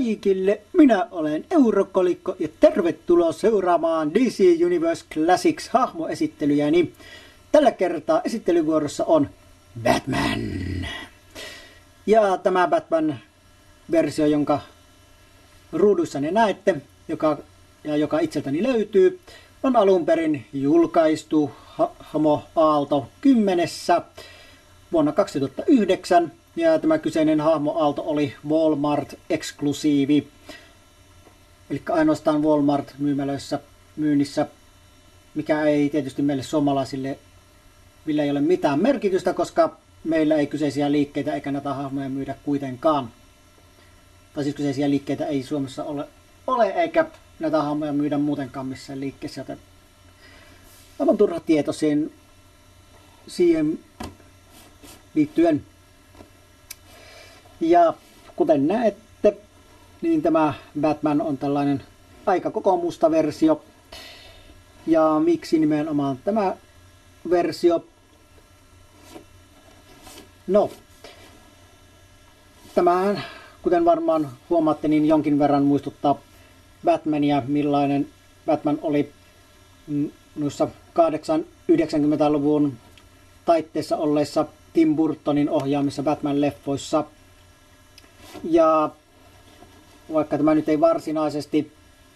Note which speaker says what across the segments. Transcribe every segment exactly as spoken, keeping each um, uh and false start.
Speaker 1: kaikille, minä olen Eurokolikko ja tervetuloa seuraamaan D C Universe Classics hahmoesittelyjäni. Tällä kertaa esittelyvuorossa on Batman. Ja tämä Batman-versio, jonka ruudussanne näette, joka, ja joka itseltäni löytyy, on alun perin julkaistu Hahmo Aalto kymmenessä vuonna kaksituhattayhdeksän. Ja tämä kyseinen hahmoaalto oli Walmart-eksklusiivi. Eli ainoastaan Walmart-myymälöissä myynnissä, mikä ei tietysti meille suomalaisille millä ei ole mitään merkitystä, koska meillä ei kyseisiä liikkeitä eikä näitä hahmoja myydä kuitenkaan. Tai siis kyseisiä liikkeitä ei Suomessa ole, ole eikä näitä hahmoja myydä muutenkaan missään liikkeessä, joten aivan turha tieto siihen, siihen liittyen. Ja kuten näette, niin tämä Batman on tällainen aika koko musta versio. Ja miksi nimenomaan tämä versio? No, tämähän, kuten varmaan huomaatte, niin jonkin verran muistuttaa Batmania, millainen Batman oli noissa kahdeksankymmentä-yhdeksänkymmentäluvun taitteessa olleissa Tim Burtonin ohjaamissa Batman-leffoissa. Ja vaikka tämä nyt ei varsinaisesti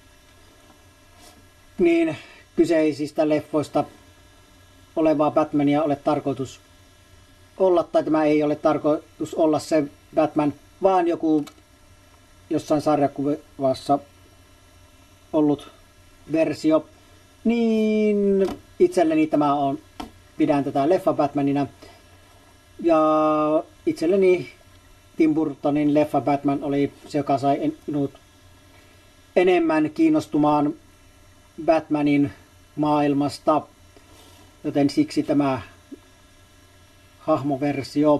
Speaker 1: niin kyseisistä leffoista olevaa Batmania ole tarkoitus olla, tai tämä ei ole tarkoitus olla se Batman, vaan joku jossain sarjakuvassa ollut versio, niin itselleni tämä on, pidän tätä leffa Batmanina, ja itselleni Tim Burtonin leffa Batman oli se, joka sai minut enemmän kiinnostumaan Batmanin maailmasta, joten siksi tämä hahmoversio.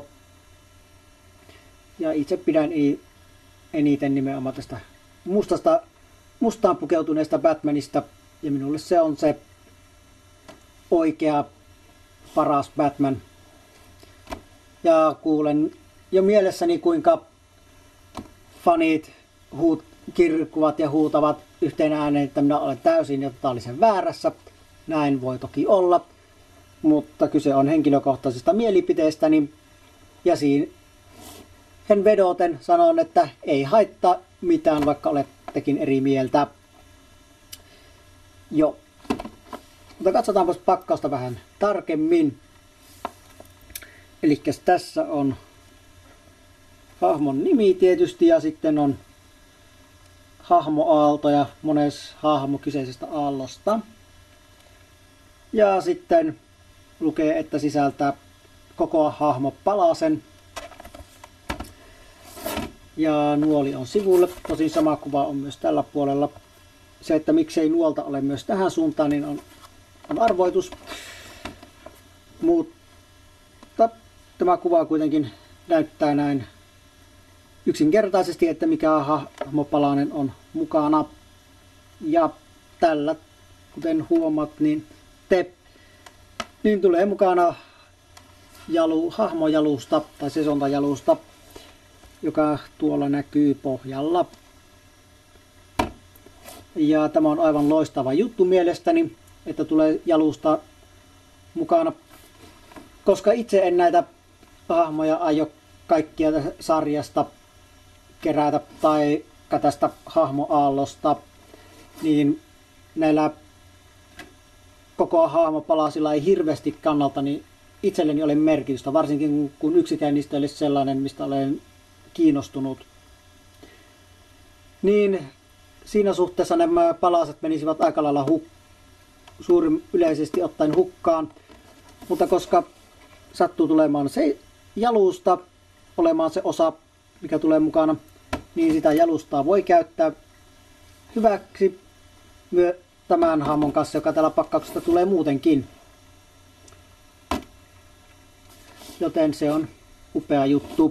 Speaker 1: Ja itse pidän eniten nimenomaan tästä mustasta, mustaan pukeutuneesta Batmanista, ja minulle se on se oikea paras Batman. Ja kuulen jo mielessäni, kuinka fanit huut, kirkuvat ja huutavat yhteen ääneen, että minä olen täysin ja totaalisen väärässä. Näin voi toki olla, mutta kyse on henkilökohtaisesta mielipiteestäni. Ja siihen vedoten sanon, että ei haittaa mitään, vaikka olettekin eri mieltä. Joo. Mutta katsotaanpas pakkausta vähän tarkemmin. Eli tässä on hahmon nimi tietysti, ja sitten on hahmoaalto ja mones hahmo kyseisestä aallosta. Ja sitten lukee, että sisältää koko hahmo palasen. Ja nuoli on sivulle. Tosin sama kuva on myös tällä puolella. Se, että miksei nuolta ole myös tähän suuntaan, niin on, on arvoitus. Mutta tämä kuva kuitenkin näyttää näin yksinkertaisesti, että mikä hahmopalanen on mukana. Ja tällä, kuten huomaat, niin te, niin tulee mukana jalu, hahmojalusta tai sesontajalusta, joka tuolla näkyy pohjalla. Ja tämä on aivan loistava juttu mielestäni, että tulee jalusta mukana, koska itse en näitä hahmoja aio kaikkia sarjasta kerätä tai tästä hahmoaallosta, niin näillä koko hahmopalasilla ei hirveästi kannalta niin itselleni ole merkitystä, varsinkin kun yksikään niistä olisi sellainen, mistä olen kiinnostunut. Niin siinä suhteessa nämä palaset menisivät aika lailla huk- suurin yleisesti ottaen hukkaan, mutta koska sattuu tulemaan se jalusta, olemaan se osa, mikä tulee mukana, niin sitä jalustaa voi käyttää hyväksi myös tämän hahmon kanssa, joka täällä pakkauksesta tulee muutenkin. Joten se on upea juttu.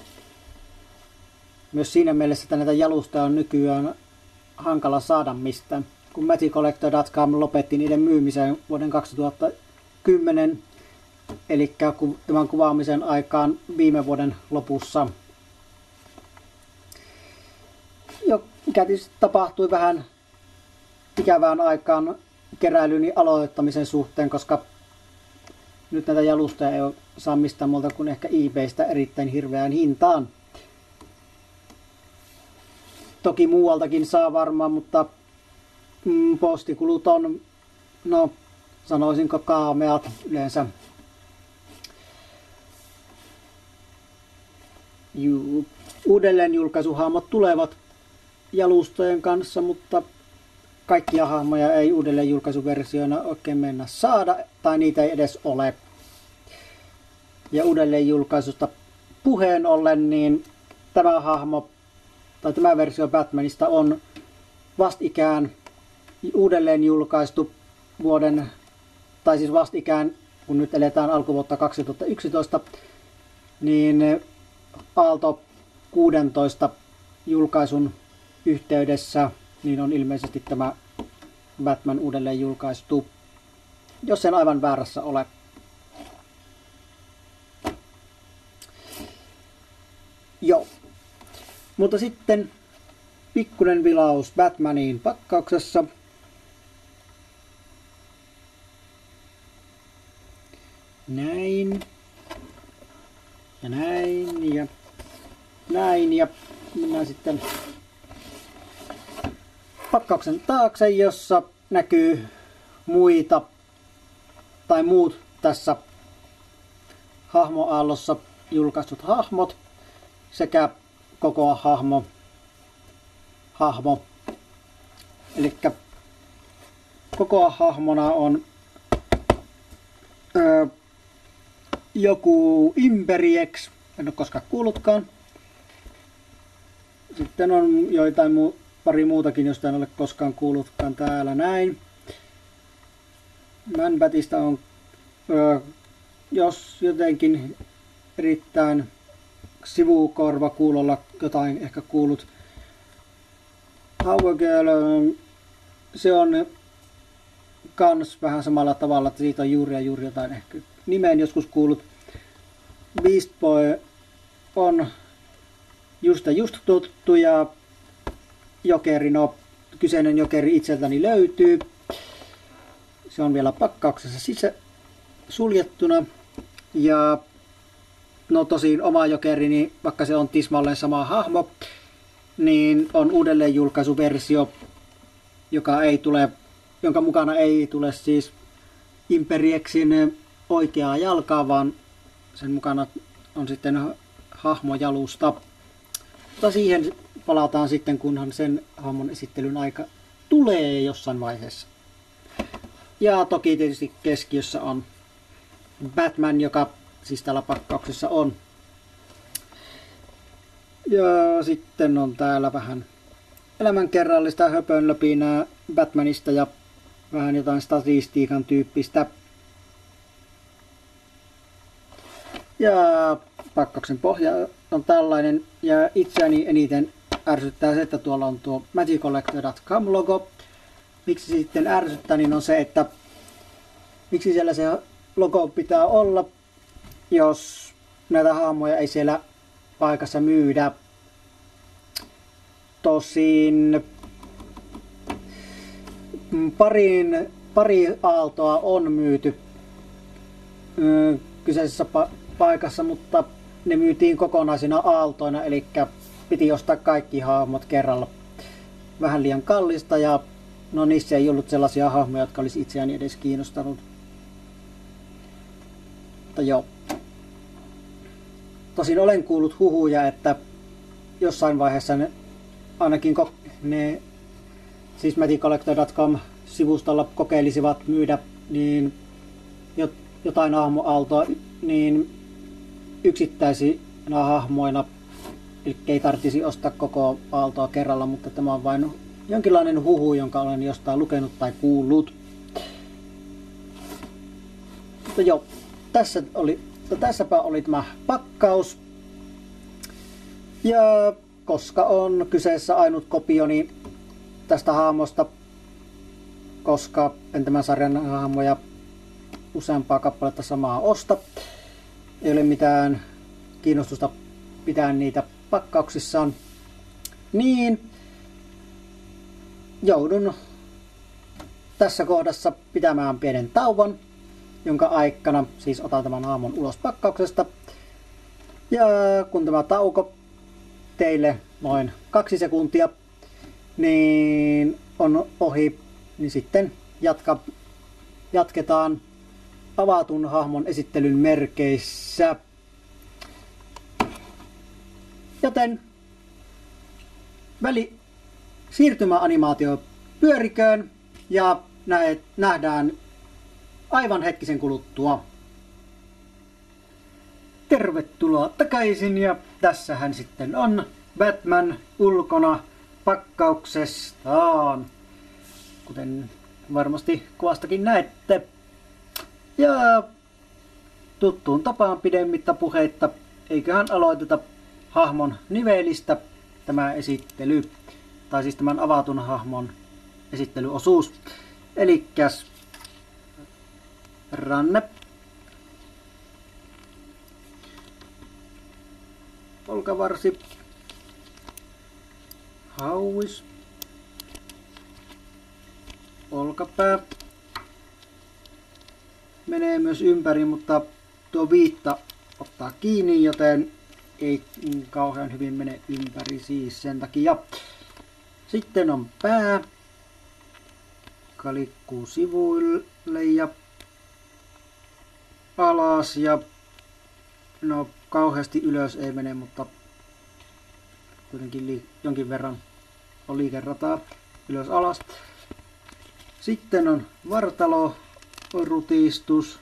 Speaker 1: Myös siinä mielessä, että näitä jalusta on nykyään hankala saada mistään. Kun Magic Collector piste com lopetti niiden myymisen vuoden kaksituhattakymmenen, eli tämän kuvaamisen aikaan viime vuoden lopussa. mikä tietysti tapahtui vähän ikävään aikaan keräilyni aloittamisen suhteen, koska nyt näitä jalustoja ei ole saa mistään muuta kuin ehkä eBaystä erittäin hirveään hintaan. Toki muualtakin saa varmaan, mutta mm, postikulut on, no sanoisinko kaameat yleensä. Juu. Uudelleenjulkaisuhahmot tulevat jalustojen kanssa, mutta kaikkia hahmoja ei uudelleenjulkaisuversioina oikein mennä saada, tai niitä ei edes ole. Ja uudelleenjulkaisusta puheen ollen, niin tämä hahmo, tai tämä versio Batmanista on vastikään uudelleenjulkaistu vuoden, tai siis vastikään, kun nyt eletään alkuvuotta kaksituhattayksitoista, niin Aalto kuudentoista julkaisun yhteydessä niin on ilmeisesti tämä Batman uudelleen julkaistu, jos en aivan väärässä ole. Joo. Mutta sitten pikkuinen vilaus Batmaniin pakkauksessa. Näin. Ja näin ja näin ja mennään sitten pakkauksen taakse, jossa näkyy muita tai muut tässä hahmoaallossa julkaistut hahmot sekä koko hahmo hahmo. Eli koko hahmona on öö, joku Imperiex, en ole koskaan kuullutkaan. Sitten on joitain muu, pari muutakin, josta en ole koskaan kuullutkaan täällä näin. Man-Batista on, öö, jos jotenkin erittäin sivukorva kuulolla jotain ehkä kuullut. Power Girl, se on kans vähän samalla tavalla, että siitä on juuri ja juuri jotain ehkä nimeen joskus kuullut. Beast Boy on just ja just tuttu ja Jokeri, no kyseinen Jokeri itseltäni löytyy. Se on vielä pakkauksessa sisä suljettuna ja no tosin oma Jokerini, vaikka se on tismalleen sama hahmo, niin on uudelleenjulkaisuversio, joka ei tule, jonka mukana ei tule siis Imperiexin oikeaa jalkaa, vaan sen mukana on sitten hahmojalusta. Mutta siihen palataan sitten, kunhan sen hahmon esittelyn aika tulee jossain vaiheessa. Ja toki tietysti keskiössä on Batman, joka siis täällä pakkauksessa on. Ja sitten on täällä vähän elämänkerrallista höpönlöpinää Batmanista ja vähän jotain statistiikan tyyppistä. Ja pakkauksen pohja on tällainen ja itseäni eniten ärsyttää se, että tuolla on tuo magic collector dot com logo. Miksi sitten ärsyttää, niin on se, että miksi siellä se logo pitää olla, jos näitä hahmoja ei siellä paikassa myydä. Tosin parin, pari aaltoa on myyty kyseisessä pa paikassa, mutta ne myytiin kokonaisina aaltoina, eli piti ostaa kaikki hahmot kerralla. Vähän liian kallista ja no niissä ei ollut sellaisia hahmoja, jotka olisi itseäni edes kiinnostanut. Mutta joo. Tosin olen kuullut huhuja, että jossain vaiheessa ne, ainakin ne siis magic collector dot com sivustolla kokeilisivat myydä niin jotain hahmoaaltoa niin yksittäisinä hahmoina, eli ei tarvitsisi ostaa koko aaltoa kerralla, mutta tämä on vain jonkinlainen huhu, jonka olen jostain lukenut tai kuullut. Mutta joo, tässä oli, tässäpä oli tämä pakkaus. Ja koska on kyseessä ainut kopioni tästä hahmosta, koska en tämän sarjan hahmoja useampaa kappaletta samaa osta, ei ole mitään kiinnostusta pitää niitä pakkauksissaan, niin joudun tässä kohdassa pitämään pienen tauon, jonka aikana siis otan tämän hahmon ulos pakkauksesta. Ja kun tämä tauko teille noin kaksi sekuntia niin on ohi, niin sitten jatka, jatketaan avatun hahmon esittelyn merkeissä. Joten väli siirtymäanimaatio pyöriköön ja näet, nähdään aivan hetkisen kuluttua. Tervetuloa takaisin ja tässähän sitten on Batman ulkona pakkauksestaan, kuten varmasti kuvastakin näette. Ja tuttuun tapaan pidemmittä puheitta, eiköhän aloiteta hahmon nivelistä tämä esittely, tai siis tämän avatun hahmon esittelyosuus. Elikkäs ranne, olkavarsi, hauis, olkapää, menee myös ympäri, mutta tuo viitta ottaa kiinni, joten ei kauhean hyvin mene ympäri siis sen takia. Sitten on pää, joka liikkuu sivuille ja alas ja no kauheasti ylös ei mene, mutta kuitenkin jonkin verran on liikerataa ylös alas. Sitten on vartalo, rutistus.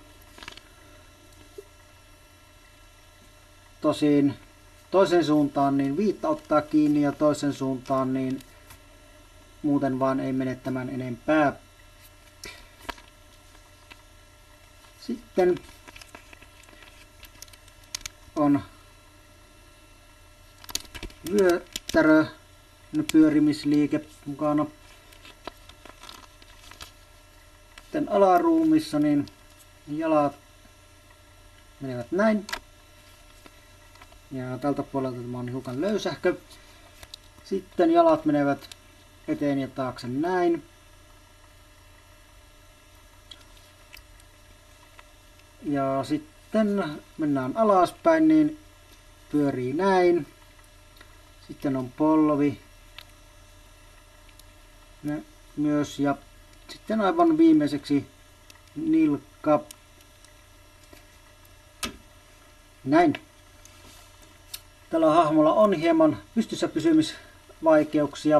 Speaker 1: Tosin toisen suuntaan niin viitta ottaa kiinni ja toisen suuntaan niin muuten vaan ei mene tämän enempää. Sitten on vyötärö, pyörimisliike mukana. Sitten alaruumissa niin jalat menevät näin. Ja tältä puolelta tämä on hiukan löysähkö. Sitten jalat menevät eteen ja taakse näin. Ja sitten mennään alaspäin, niin pyörii näin. Sitten on polvi myös ja sitten aivan viimeiseksi nilkka. Näin. Tällä hahmolla on hieman pystyssä pysymisvaikeuksia.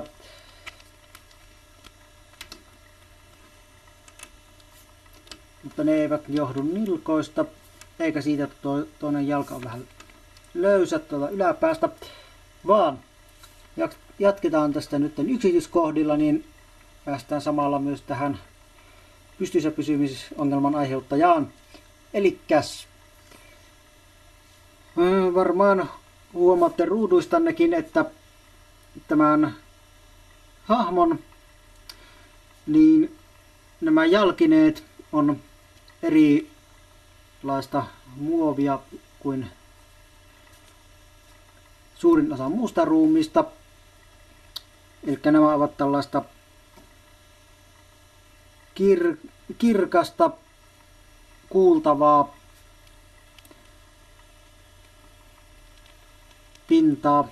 Speaker 1: Mutta ne eivät johdu nilkoista, eikä siitä, että toinen jalka on vähän löysä tuolta yläpäästä, vaan jatketaan tästä nyt yksityiskohdilla, niin päästään samalla myös tähän pystyssä pysymisongelman aiheuttajaan. Elikkäs varmaan huomaatte ruuduistannekin, että tämän hahmon niin nämä jalkineet on erilaista muovia kuin suurin osa muusta ruumista. Eli nämä ovat tällaista kir kirkasta, kuultavaa pintaa.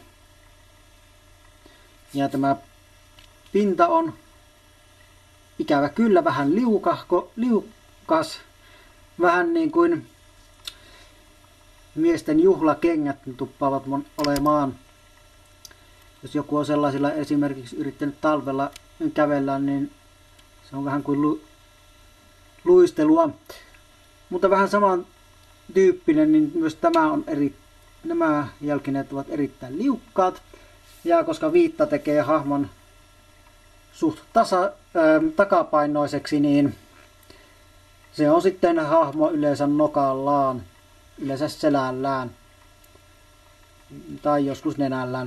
Speaker 1: Ja tämä pinta on ikävä kyllä vähän liukahko, liukas, vähän niin kuin miesten juhlakengät tuppaavat olemaan. Jos joku on sellaisilla esimerkiksi yrittänyt talvella kävellä, niin se on vähän kuin lu luistelua. Mutta vähän saman tyyppinen, niin myös tämä on eri, nämä jalkineet ovat erittäin liukkaat. Ja koska viitta tekee hahmon suht tasa, ää, takapainoiseksi, niin se on sitten hahmo yleensä nokallaan, yleensä selällään tai joskus nenällään.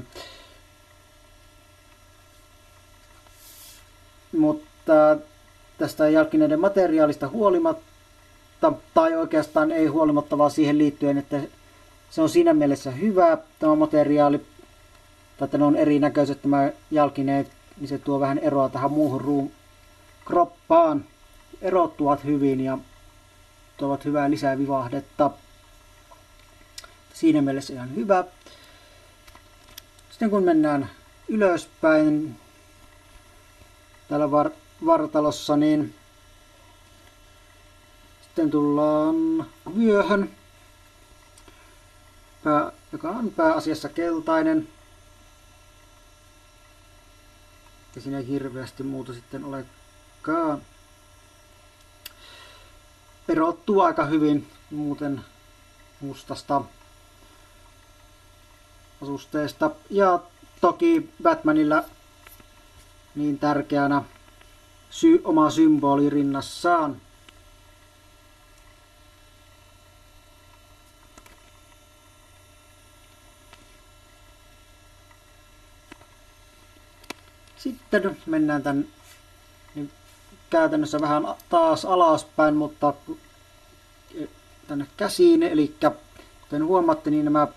Speaker 1: Mutta tästä jalkineiden materiaalista huolimatta, tai oikeastaan ei huolimatta, vaan siihen liittyen, että se on siinä mielessä hyvä tämä materiaali, tai että ne on erinäköiset nämä jalkineet, niin se tuo vähän eroa tähän muuhun ruum kroppaan. Erottuvat hyvin ja tuovat hyvää lisää vivahdetta. Siinä mielessä ihan hyvä. Sitten kun mennään ylöspäin täällä var vartalossa, niin sitten tullaan vyöhön, pää, joka on pääasiassa keltainen. Ja siinä ei hirveästi muuta sitten olekaan. Erottuu aika hyvin muuten mustasta asusteesta. Ja toki Batmanilla niin tärkeänä sy oma symboli rinnassaan. Sitten mennään tän niin käytännössä vähän taas alaspäin, mutta tänne käsiin. Eli kuten huomaatte, niin nämä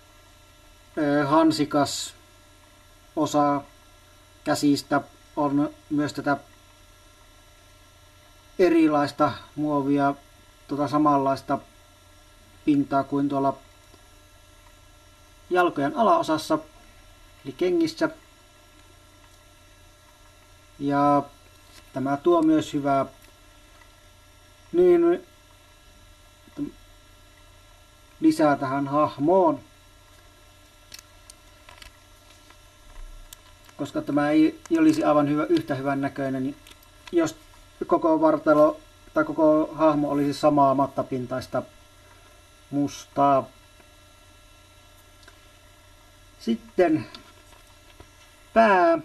Speaker 1: hansikas osa käsistä on myös tätä erilaista muovia, tuota samanlaista pintaa kuin tuolla jalkojen alaosassa, eli kengissä. Ja tämä tuo myös hyvää niin lisää tähän hahmoon. Koska tämä ei olisi aivan hyvä, yhtä hyvän näköinen, niin jos koko vartalo tai koko hahmo olisi samaa mattapintaista mustaa. Sitten pää.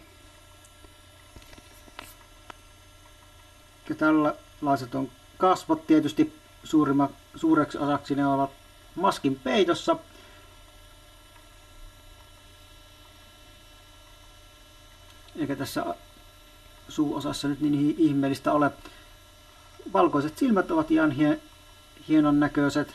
Speaker 1: Ja tällaiset on kasvot. Tietysti suurimma, suureksi osaksi ne ovat maskin peitossa. Eikä tässä suuosassa nyt niin ihmeellistä ole. Valkoiset silmät ovat ihan hie, hienon näköiset.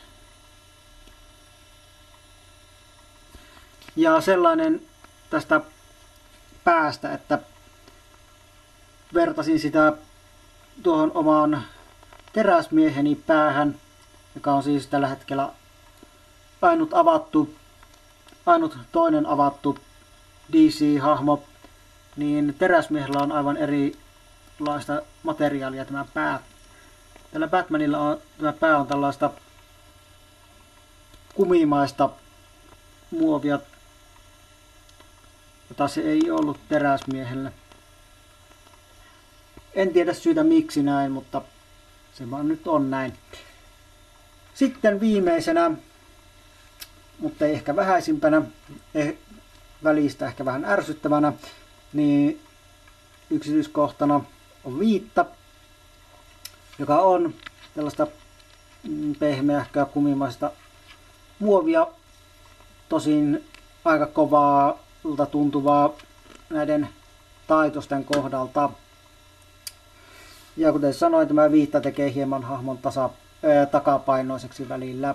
Speaker 1: Ja sellainen tästä päästä, että vertasin sitä tuohon omaan teräsmieheni päähän, joka on siis tällä hetkellä ainut avattu, ainut toinen avattu D C-hahmo, niin teräsmiehellä on aivan erilaista materiaalia tämä pää. Tällä Batmanilla on, tämä pää on tällaista kumimaista muovia, jota se ei ollut teräsmiehellä. En tiedä syytä miksi näin, mutta se vaan nyt on näin. Sitten viimeisenä, mutta ei ehkä vähäisimpänä, eh, välistä ehkä vähän ärsyttävänä, niin yksityiskohtana on viitta, joka on tällaista pehmeähköä kumimaista muovia, tosin aika kovaa tuntuvaa näiden taitosten kohdalta. Ja kuten sanoin, tämä viitta tekee hieman hahmon tasa, ää, takapainoiseksi välillä.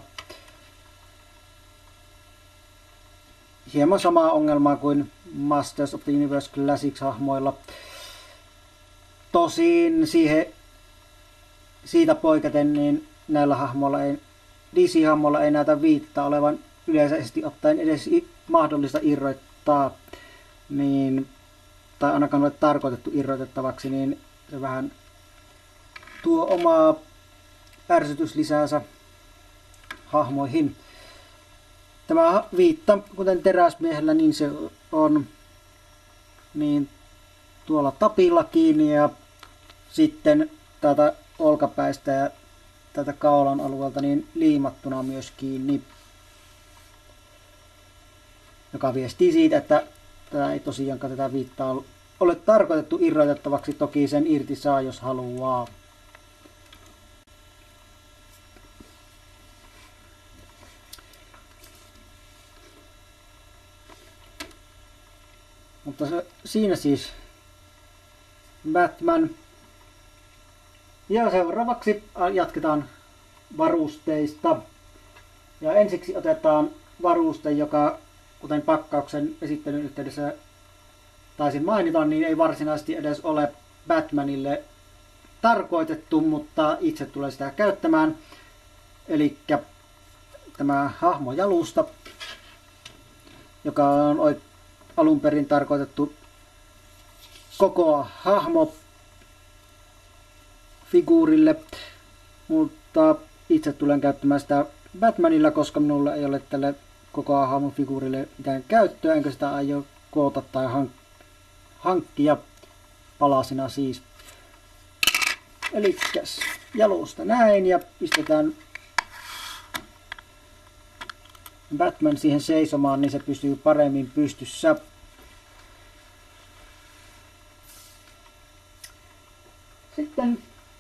Speaker 1: Hieman samaa ongelmaa kuin Masters of the Universe Classics-hahmoilla. Tosin siihen, siitä poiketen, niin näillä hahmoilla ei, D C-hahmoilla ei näytä viittaa olevan yleisesti ottaen edes mahdollista irroittaa, niin, tai ainakaan ole tarkoitettu irroitettavaksi, niin se vähän tuo omaa ärsytyslisäänsä hahmoihin. Tämä viitta, kuten teräsmiehellä, niin se on niin tuolla tapilla kiinni ja sitten täältä olkapäistä ja täältä kaulan alueelta niin liimattuna myös kiinni. Joka viestii siitä, että tämä ei tosiaankaan tätä viittaa ole tarkoitettu irrotettavaksi, toki sen irti saa jos haluaa. Mutta se, siinä siis Batman. Ja seuraavaksi jatketaan varusteista. Ja ensiksi otetaan varuste, joka kuten pakkauksen esittelyn yhteydessä taisin mainita, niin ei varsinaisesti edes ole Batmanille tarkoitettu, mutta itse tulen sitä käyttämään. Eli tämä hahmojalusta, joka on alun perin tarkoitettu koko hahmo figuurille, mutta itse tulen käyttämään sitä Batmanilla, koska minulla ei ole tälle koko hahmon figuurille mitään käyttöä, enkä sitä aio koota tai hank hankkia palasina siis. Elikkäs jalusta näin ja pistetään Batman siihen seisomaan, niin se pysyy paremmin pystyssä. Sitten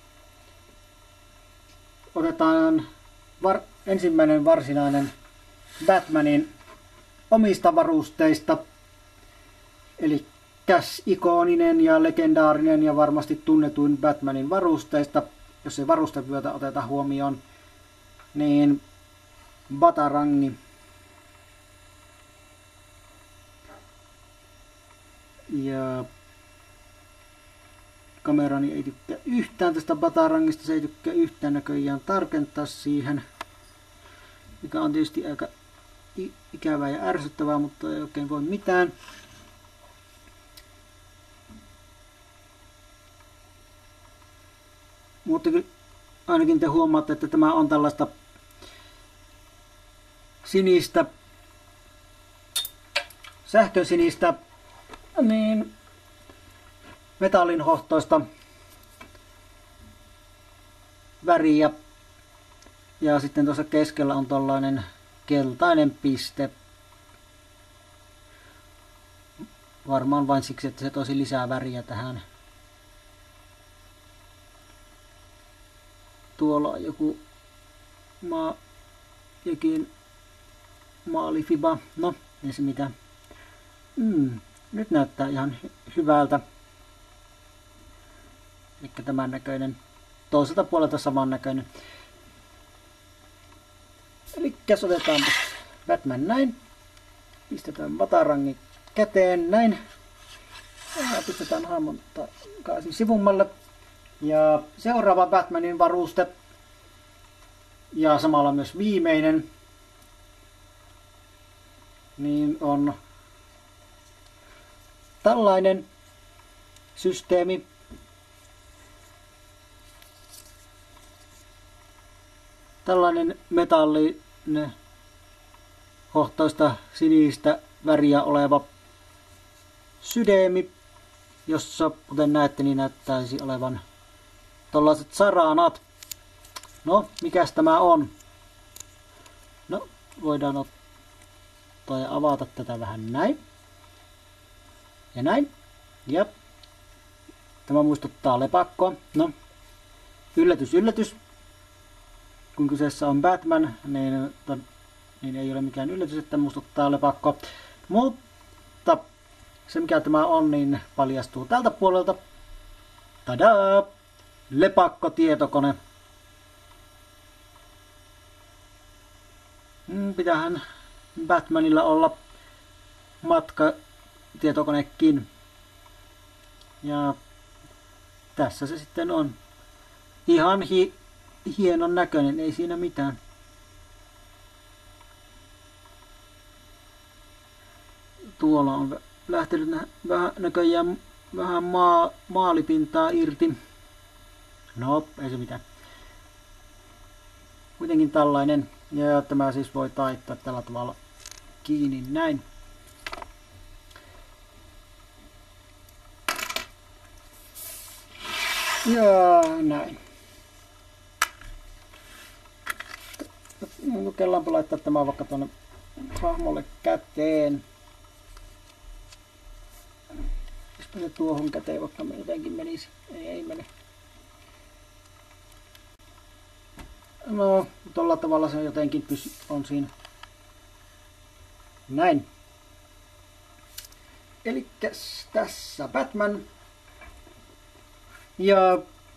Speaker 1: otetaan var ensimmäinen varsinainen Batmanin omista varusteista. Eli käs ikoninen ja legendaarinen ja varmasti tunnetuin Batmanin varusteista, jos se varustevyötä otetaan huomioon, niin Batarangi. Ja kamerani ei tykkää yhtään tästä Batarangista, se ei tykkää yhtään näköjään tarkentaa siihen, mikä on tietysti aika ikävää ja ärsyttävää, mutta ei oikein voi mitään. Mutta ainakin te huomaatte, että tämä on tällaista sinistä, sähkösinistä, niin metallinhohtoista väriä. Ja sitten tuossa keskellä on tällainen keltainen piste. Varmaan vain siksi, että se toisi lisää väriä tähän. Tuolla on joku maa, jokin maalifiba. No, ei se mitään. Mm, nyt näyttää ihan hy hyvältä. Eli tämän näköinen. Toiselta puolelta saman näköinen. Eli otetaan Batman näin. Pistetään Batarangi käteen näin. Ja pistetään hahmon takaisin sivummalle. Ja seuraava Batmanin varuste. Ja samalla myös viimeinen. Niin on tällainen systeemi. Tällainen metallinen hohtoista sinistä väriä oleva sydämi, jossa kuten näette niin näyttäisi olevan tällaiset saranat. No, mikäs tämä on? No, voidaan ottaa ja avata tätä vähän näin. Ja näin. Ja tämä muistuttaa lepakkoa. No, yllätys, yllätys. Kun kyseessä on Batman, niin, niin ei ole mikään yllätys, että muistuttaa lepakkoa. Mutta se mikä tämä on, niin paljastuu tältä puolelta. Tadaa! Lepakkotietokone. Pitäähän Batmanilla olla matkatietokonekin. Ja tässä se sitten on. Ihan hi hienon näköinen, ei siinä mitään. Tuolla on lähtenyt vähän näköjään vähän maa, maalipintaa irti. No, ei se mitään. Kuitenkin tällainen. Ja tämä siis voi taittaa tällä tavalla kiinni näin. Ja näin. Kokeillaanpa laittaa tämä vaikka tuonne hahmolle käteen. Jospa se tuohon käteen vaikka jotenkin menisi. Ei, ei mene. No, tuolla tavalla se jotenkin pysy, on siinä. Näin. Eli tässä Batman. Ja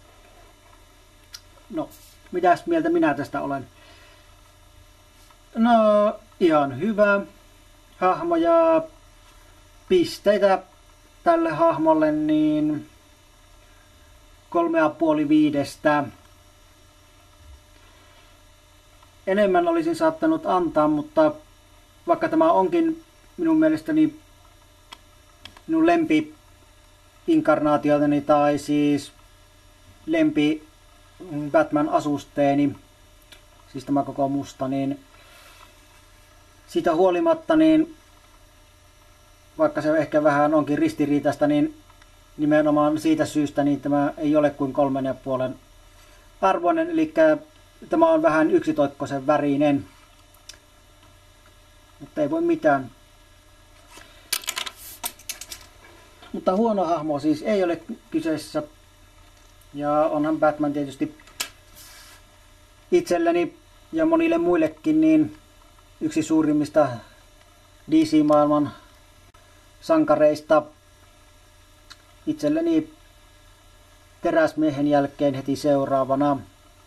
Speaker 1: no, mitäs mieltä minä tästä olen? No, ihan hyvä hahmo ja pisteitä tälle hahmolle niin kolme ja puoli viidestä. Enemmän olisin saattanut antaa, mutta vaikka tämä onkin minun mielestäni minun lempi inkarnaatiotani tai siis lempi Batman asusteeni, siis tämä koko musta, niin siitä huolimatta, niin vaikka se ehkä vähän onkin ristiriitaista, niin nimenomaan siitä syystä niin tämä ei ole kuin kolmen ja puolen arvoinen, eli tämä on vähän yksitoikkoisen värinen, mutta ei voi mitään. Mutta huono hahmo siis ei ole kyseessä, ja onhan Batman tietysti itselleni ja monille muillekin niin yksi suurimmista D C-maailman sankareista. Itselleni Teräsmiehen jälkeen heti seuraavana.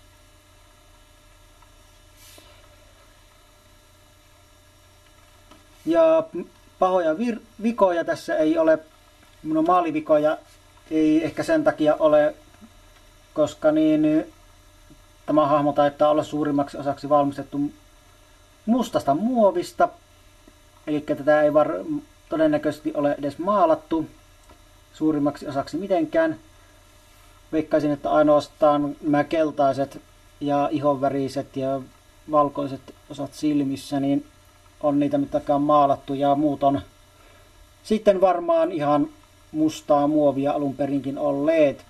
Speaker 1: Ja pahoja vir- vikoja tässä ei ole. Minun maalivikoja ei ehkä sen takia ole, koska niin tämä hahmo taitaa olla suurimmaksi osaksi valmistettu mustasta muovista. Eli tätä ei var- todennäköisesti ole edes maalattu suurimmaksi osaksi mitenkään. Veikkaisin, että ainoastaan nämä keltaiset ja ihonväriset ja valkoiset osat silmissä niin on niitä mitäkään maalattu, ja muut on sitten varmaan ihan mustaa muovia alun perinkin olleet.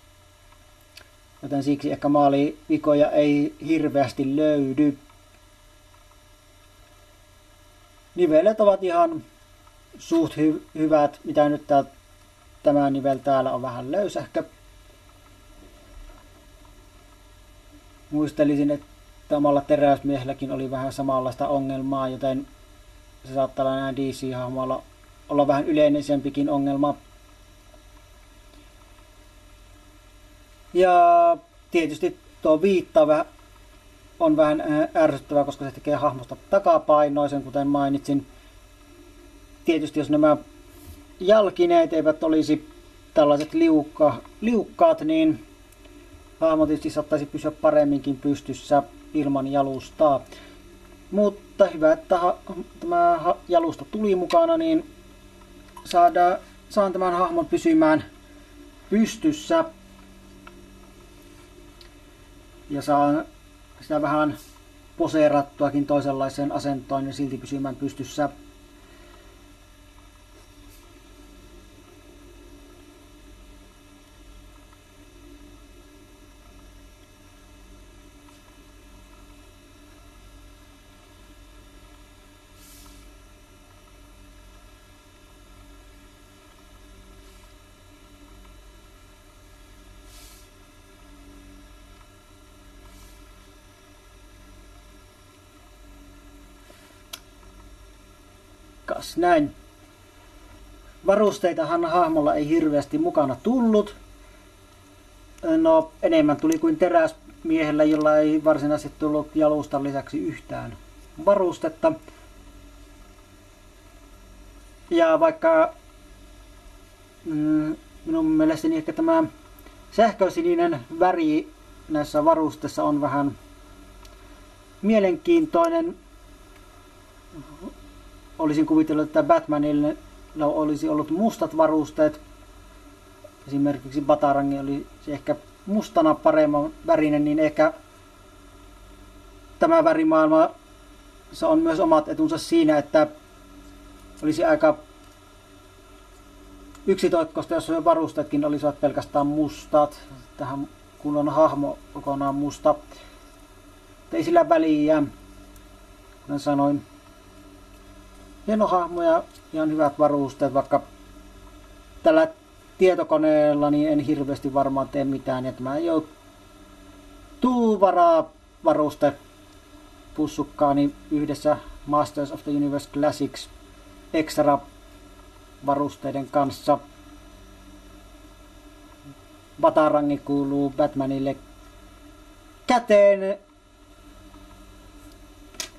Speaker 1: Joten siksi ehkä maalivikoja ei hirveästi löydy. Nivelet ovat ihan suht hy- hyvät, mitä nyt tää, tämä nivel täällä on vähän löysähkö. Muistelisin, että omalla Teräsmiehelläkin oli vähän samanlaista ongelmaa, joten se saattaa olla näin D C-hahmoilla olla vähän yleisempikin ongelma. Ja tietysti tuo viitta on vähän ärsyttävä, koska se tekee hahmosta takapainoisen, kuten mainitsin. Tietysti jos nämä jalkineet eivät olisi tällaiset liukka, liukkaat, niin hahmo tietysti saattaisi pysyä paremminkin pystyssä ilman jalustaa. Mutta hyvä, että ha, tämä ha, jalusta tuli mukana, niin saadaan, saan tämän hahmon pysymään pystyssä. Ja saan sitä vähän poseerattuakin toisenlaiseen asentoon ja silti pysymään pystyssä. Kas näin. Varusteitahan hahmolla ei hirveästi mukana tullut. No enemmän tuli kuin Teräsmiehellä, jolla ei varsinaisesti tullut jalustan lisäksi yhtään varustetta. Ja vaikka mm, minun mielestäni ehkä tämä sähkösininen väri näissä varusteissa on vähän mielenkiintoinen. Olisin kuvitellut, että Batmanilla olisi ollut mustat varusteet. Esimerkiksi Batarangi oli ehkä mustana paremman värinen, niin ehkä tämä värimaailma se on myös omat etunsa siinä, että olisi aika yksitoikkoista, jos varusteetkin olisivat pelkästään mustat. Tähän kun on hahmo kokonaan musta. Ei sillä väliä, kuten sanoin. Hieno hahmo ja ihan hyvät varusteet, vaikka tällä tietokoneella niin en hirveästi varmaan tee mitään. Ja tämä joutuu varaa varuste pussukkaani yhdessä Masters of the Universe Classics extra varusteiden kanssa. Batarangi kuuluu Batmanille käteen,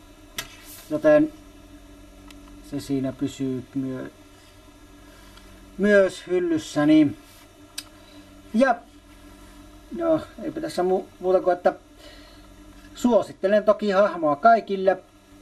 Speaker 1: joten se siinä pysyy myö myös hyllyssäni. Ja no, eipä tässä mu- muuta kuin, että suosittelen toki hahmoa kaikille.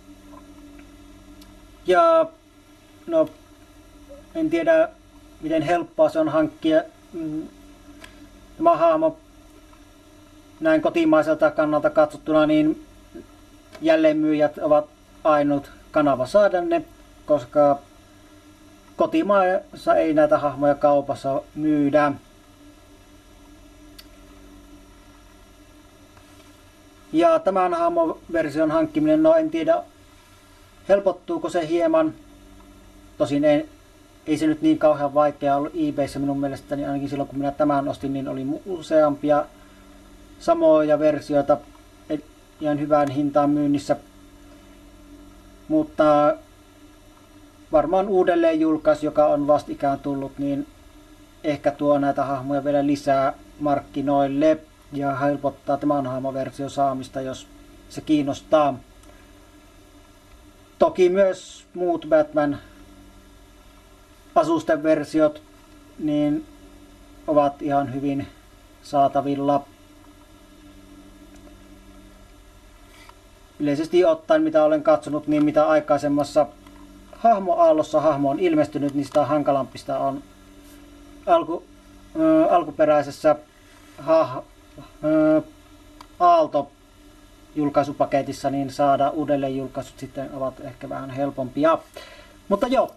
Speaker 1: Ja no, en tiedä miten helppoa se on hankkia mm, tämä hahmo näin kotimaiselta kannalta katsottuna, niin jälleenmyyjät ovat ainut kanava saada ne, koska kotimaassa ei näitä hahmoja kaupassa myydä. Ja tämän hahmoversion hankkiminen, no en tiedä helpottuuko se hieman. Tosin ei, ei se nyt niin kauhean vaikea ollut eBayssä minun mielestäni, ainakin silloin kun minä tämän ostin, niin oli useampia samoja versioita ihan hyvään hintaan myynnissä. Mutta varmaan uudelleen julkaisu, joka on vastikään tullut, niin ehkä tuo näitä hahmoja vielä lisää markkinoille ja helpottaa tämän hahmoversion saamista, jos se kiinnostaa. Toki myös muut Batman asusten versiot niin ovat ihan hyvin saatavilla. Yleisesti ottaen, mitä olen katsonut, niin mitä aikaisemmassa hahmoaallossa hahmo on ilmestynyt, niin sitä hankalampista on alku, äh, alkuperäisessä ha, äh, aalto julkaisupaketissa niin saada uudelleen julkaisut sitten ovat ehkä vähän helpompia. Mutta joo.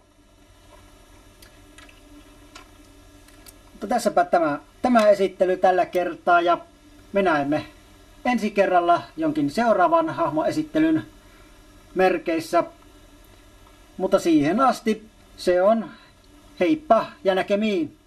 Speaker 1: Mutta tässäpä tämä, tämä esittely tällä kertaa ja me näemme ensi kerralla jonkin seuraavan hahmoesittelyn merkeissä. Mutta siihen asti se on heippa ja näkemiin.